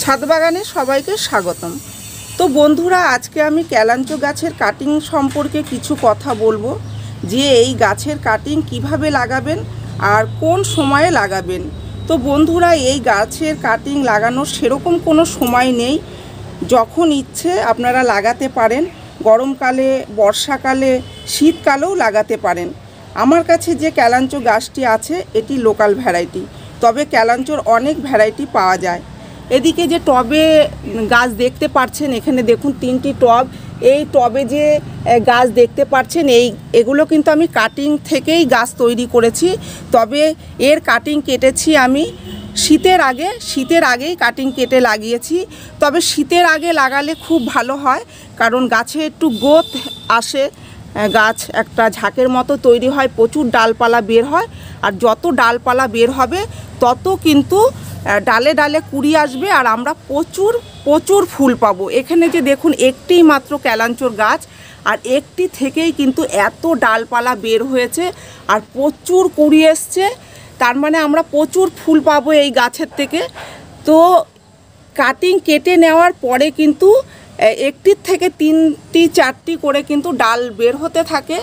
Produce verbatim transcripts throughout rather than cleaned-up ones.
ছাদ বাগানে সবাইকে স্বাগতম। তো বন্ধুরা, আজকে আমি ক্যালাঞ্চো গাছের কাটিং সম্পর্কে কিছু কথা বলবো, যে এই গাছের কাটিং কিভাবে লাগাবেন আর কোন সময়ে লাগাবেন। তো বন্ধুরা, এই গাছের কাটিং লাগানোর সেরকম কোনো সময় নেই, যখন ইচ্ছে আপনারা লাগাতে পারেন। গরমকালে, বর্ষাকালে, শীতকালেও লাগাতে পারেন। আমার কাছে যে ক্যালাঞ্চো গাছটি আছে এটি লোকাল ভ্যারাইটি, তবে ক্যালাঞ্চোর অনেক ভ্যারাইটি পাওয়া যায়। এদিকে যে টবে গাছ দেখতে পাচ্ছেন, এখানে দেখুন তিনটি টব। এই টবে যে গাছ দেখতে পাচ্ছেন, এই এগুলো কিন্তু আমি কাটিং থেকেই গাছ তৈরি করেছি। তবে এর কাটিং কেটেছি আমি শীতের আগে, শীতের আগেই কাটিং কেটে লাগিয়েছি। তবে শীতের আগে লাগালে খুব ভালো হয়, কারণ গাছে একটু গ্রোথ আসে, গাছ একটা ঝাঁকের মতো তৈরি হয়, প্রচুর ডালপালা বের হয়। আর যত ডালপালা বের হবে তত কিন্তু ডালে ডালে কুড়ি আসবে, আর আমরা প্রচুর প্রচুর ফুল পাবো। এখানে যে দেখুন একটি মাত্র ক্যালাঞ্চোর গাছ, আর একটি থেকেই কিন্তু এত ডালপালা বের হয়েছে আর প্রচুর কুড়ি এসছে। তার মানে আমরা প্রচুর ফুল পাবো এই গাছের থেকে। তো কাটিং কেটে নেওয়ার পরে কিন্তু একটির থেকে তিনটি চারটি করে কিন্তু ডাল বের হতে থাকে,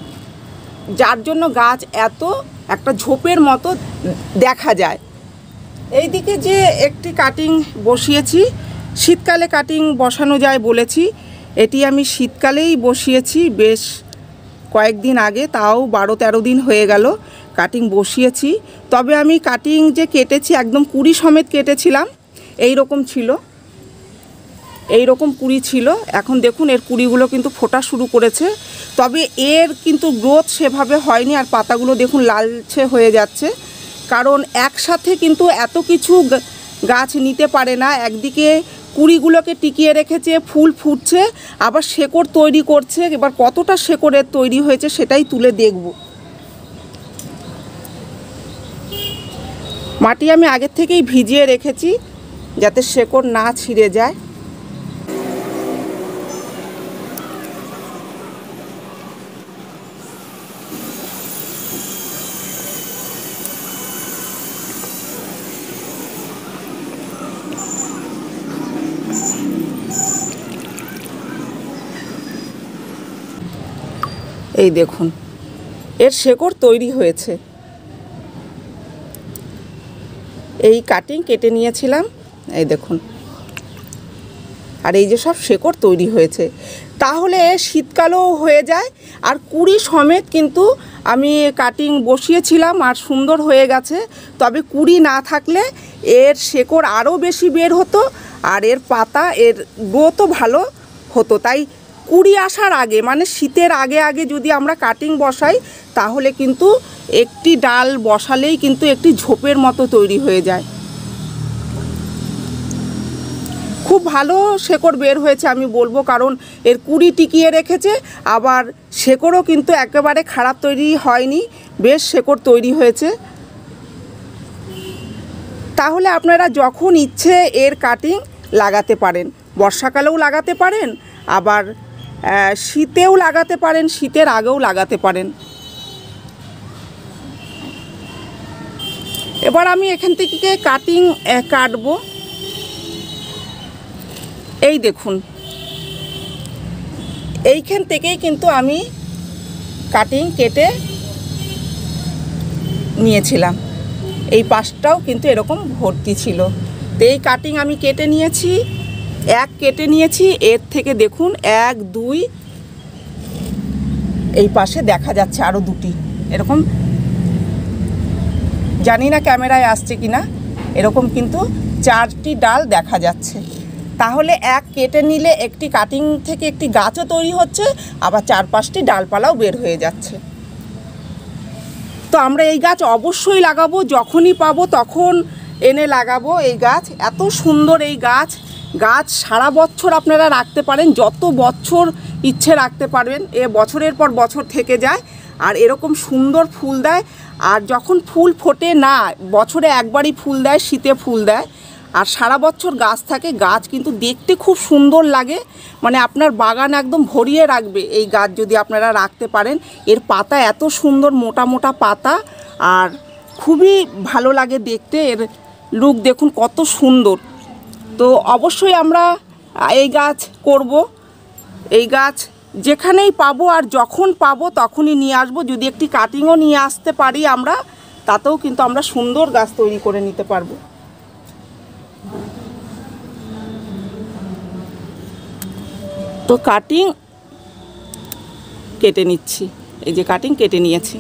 যার জন্য গাছ এত একটা ঝোপের মতো দেখা যায়। এইদিকে যে একটি কাটিং বসিয়েছি, শীতকালে কাটিং বসানো যায় বলেছি, এটি আমি শীতকালেই বসিয়েছি, বেশ কয়েকদিন আগে, তাও বারো তেরো দিন হয়ে গেল কাটিং বসিয়েছি। তবে আমি কাটিং যে কেটেছি একদম কুড়ি সমেত কেটেছিলাম, এই রকম ছিল, এই রকম কুড়ি ছিল। এখন দেখুন এর কুড়িগুলো কিন্তু ফোটা শুরু করেছে, তবে এর কিন্তু গ্রোথ সেভাবে হয়নি। আর পাতাগুলো দেখুন লালচে হয়ে যাচ্ছে, কারণ একসাথে কিন্তু এত কিছু গাছ নিতে পারে না। একদিকে কুড়িগুলোকে টিকিয়ে রেখেছে, ফুল ফুটছে, আবার শেকড় তৈরি করছে। এবার কতটা শেকড়ের তৈরি হয়েছে সেটাই তুলে দেখব। মাটি আমি আগের থেকেই ভিজিয়ে রেখেছি, যাতে শেকড় না ছিঁড়ে যায়। এই দেখুন এর শেকড় তৈরি হয়েছে। এই কাটিং কেটে নিয়েছিলাম, এই দেখুন, আর এই যে সব শেকড় তৈরি হয়েছে। তাহলে শীতকালেও হয়ে যায়। আর কুড়ি সমেত কিন্তু আমি কাটিং বসিয়েছিলাম আর সুন্দর হয়ে গেছে। তবে কুড়ি না থাকলে এর শেকড় আরও বেশি বের হতো, আর এর পাতা, এর গ্রোথও ভালো হতো। তাই কুড়ি আসার আগে, মানে শীতের আগে আগে যদি আমরা কাটিং বসাই, তাহলে কিন্তু একটি ডাল বসালেই কিন্তু একটি ঝোপের মতো তৈরি হয়ে যায়। খুব ভালো শেকড় বের হয়েছে আমি বলবো, কারণ এর কুড়ি টিকিয়ে রেখেছে, আবার শেকড়ও কিন্তু একেবারে খারাপ তৈরি হয়নি, বেশ শেকড় তৈরি হয়েছে। তাহলে আপনারা যখন ইচ্ছে এর কাটিং লাগাতে পারেন, বর্ষাকালেও লাগাতে পারেন, আবার শীতেও লাগাতে পারেন, শীতের আগেও লাগাতে পারেন। এবার আমি এখান থেকে কাটিং কাটবো। এই দেখুন এইখান থেকেই কিন্তু আমি কাটিং কেটে নিয়েছিলাম। এই পাশটাও কিন্তু এরকম ভর্তি ছিল। তো এই কাটিং আমি কেটে নিয়েছি, এক কেটে নিয়েছি। এর থেকে দেখুন এক দুই, এই পাশে দেখা যাচ্ছে আরও দুটি, এরকম, জানি না ক্যামেরায় আসছে কিনা, এরকম কিন্তু চারটি ডাল দেখা যাচ্ছে। তাহলে এক কেটে নিলে একটি কাটিং থেকে একটি গাছও তৈরি হচ্ছে, আবার চার পাঁচটি ডালপালাও বের হয়ে যাচ্ছে। তো আমরা এই গাছ অবশ্যই লাগাবো, যখনই পাবো তখন এনে লাগাবো। এই গাছ এত সুন্দর, এই গাছ গাছ সারা বছর আপনারা রাখতে পারেন, যত বছর ইচ্ছে রাখতে পারবেন। এ বছরের পর বছর থেকে যায়, আর এরকম সুন্দর ফুল দেয়। আর যখন ফুল ফোটে না, বছরে একবারই ফুল দেয়, শীতে ফুল দেয়, আর সারা বছর গাছ থাকে। গাছ কিন্তু দেখতে খুব সুন্দর লাগে, মানে আপনার বাগান একদম ভরিয়ে রাখবে এই গাছ যদি আপনারা রাখতে পারেন। এর পাতা এত সুন্দর, মোটা মোটা পাতা, আর খুবই ভালো লাগে দেখতে। এর লুক দেখুন কত সুন্দর। তো অবশ্যই আমরা এই গাছ করব। এই গাছ যেখানেই পাবো আর যখন পাবো তখনই নিয়ে আসবো। যদি একটি কাটিংও নিয়ে আসতে পারি আমরা, তাতেও কিন্তু আমরা সুন্দর গাছ তৈরি করে নিতে পারবো। তো কাটিং কেটে নিচ্ছি, এই যে কাটিং কেটে নিয়েছি।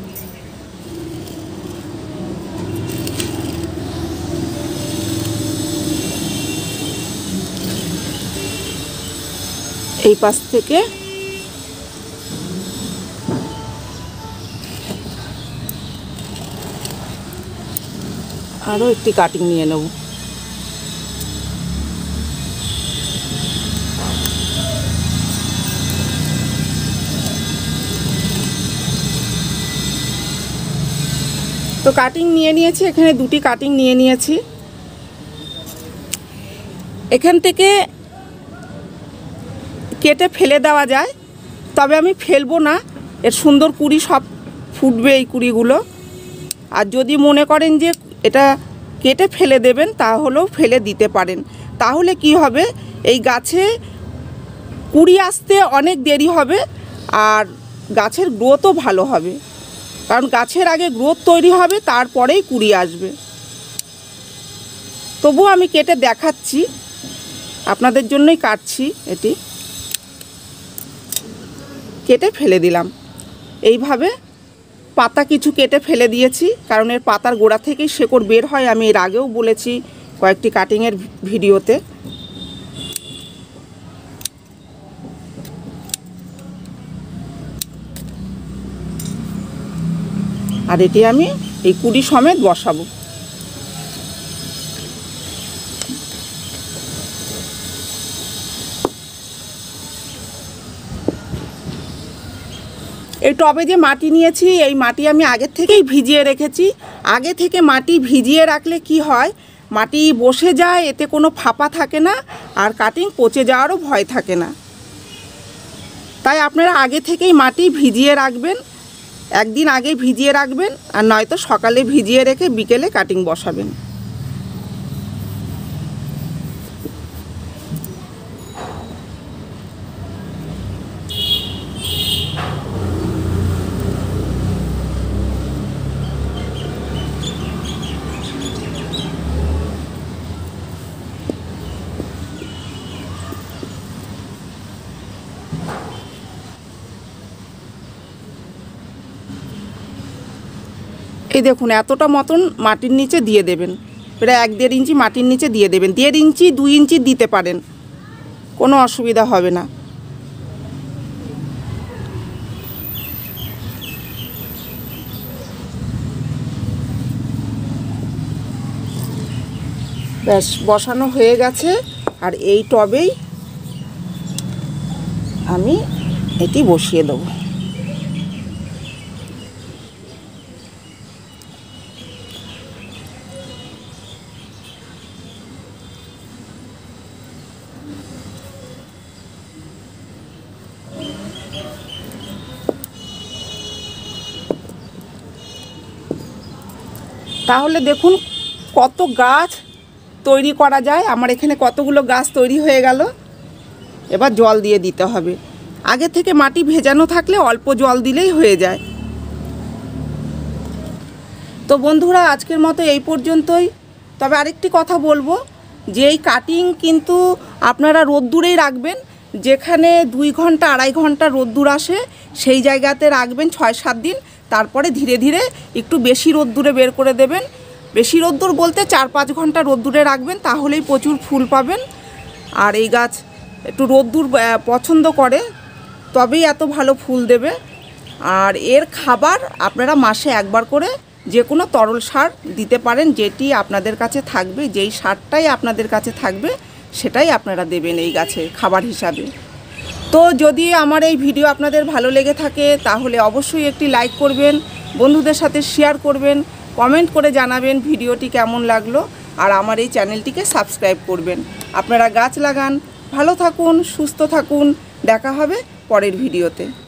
এই পাশ থেকে আরও একটি কাটিং নিয়ে নেব। তো কাটিং নিয়ে নিয়েছি, এখানে দুটি কাটিং নিয়ে নিয়েছি। এখান থেকে কেটে ফেলে দেওয়া যায়, তবে আমি ফেলবো না, এর সুন্দর কুড়ি সব ফুটবে এই কুড়িগুলো। আর যদি মনে করেন যে এটা কেটে ফেলে দেবেন, তাহলেও ফেলে দিতে পারেন। তাহলে কি হবে, এই গাছে কুড়ি আসতে অনেক দেরি হবে আর গাছের গ্রোথও ভালো হবে। কারণ গাছের আগে গ্রোথ তৈরি হবে, তারপরেই কুড়ি আসবে। তবুও আমি কেটে দেখাচ্ছি, আপনাদের জন্যই কাটছি। এটি কেটে ফেলে দিলাম। এইভাবে পাতা কিছু কেটে ফেলে দিয়েছি, কারণ এর পাতার গোড়া থেকেই শেকড় বের হয়। আমি এর আগেও বলেছি কয়েকটি কাটিংয়ের ভিডিওতে। আর এটি আমি এই কুড়ি সমেত বসাবো। এই টবে যে মাটি নিয়েছি, এই মাটি আমি আগের থেকেই ভিজিয়ে রেখেছি। আগে থেকে মাটি ভিজিয়ে রাখলে কি হয়, মাটি বসে যায়, এতে কোনো ফাঁপা থাকে না, আর কাটিং পচে যাওয়ারও ভয় থাকে না। তাই আপনারা আগে থেকেই মাটি ভিজিয়ে রাখবেন, একদিন আগে ভিজিয়ে রাখবেন, আর নয়তো সকালে ভিজিয়ে রেখে বিকেলে কাটিং বসাবেন। এই দেখুন, এতটা মতন মাটির নিচে দিয়ে দেবেন, প্রায় এক দেড় ইঞ্চি মাটির নিচে দিয়ে দেবেন। দেড় ইঞ্চি দুই ইঞ্চি দিতে পারেন, কোনো অসুবিধা হবে না। ব্যাস বসানো হয়ে গেছে। আর এই টবেই আমি এটি বসিয়ে দেবো। তাহলে দেখুন কত গাছ তৈরি করা যায়। আমার এখানে কতগুলো গাছ তৈরি হয়ে গেল। এবার জল দিয়ে দিতে হবে। আগে থেকে মাটি ভেজানো থাকলে অল্প জল দিলেই হয়ে যায়। তো বন্ধুরা, আজকের মতো এই পর্যন্তই। তবে আরেকটি কথা বলবো, যে এই কাটিং কিন্তু আপনারা রোদ্দুরেই রাখবেন। যেখানে দুই ঘন্টা আড়াই ঘন্টা রোদ্দুর আসে, সেই জায়গাতে রাখবেন ছয় সাত দিন। তারপরে ধীরে ধীরে একটু বেশি রোদ্দুরে বের করে দেবেন। বেশি রোদ্দুর বলতে চার পাঁচ ঘন্টা রোদ্দুরে রাখবেন, তাহলেই প্রচুর ফুল পাবেন। আর এই গাছ একটু রোদ্দুর পছন্দ করে, তবেই এত ভালো ফুল দেবে। আর এর খাবার আপনারা মাসে একবার করে যে কোনো তরল সার দিতে পারেন, যেটি আপনাদের কাছে থাকবে, যেই সারটাই আপনাদের কাছে থাকবে সেটাই আপনারা দেবেন এই গাছে খাবার হিসাবে। তো যদি আমার এই ভিডিও আপনাদের ভালো লেগে থাকে, তাহলে অবশ্যই একটি লাইক করবেন, বন্ধুদের সাথে শেয়ার করবেন, কমেন্ট করে জানাবেন ভিডিওটি কেমন লাগলো। আর আমার এই চ্যানেলটিকে সাবস্ক্রাইব করবেন। আপনারা গাছ লাগান, ভালো থাকুন, সুস্থ থাকুন। দেখা হবে পরের ভিডিওতে।